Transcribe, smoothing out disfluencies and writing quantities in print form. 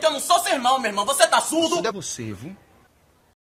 eu não sou seu irmão, meu irmão. Você tá surdo? Isso é você, viu?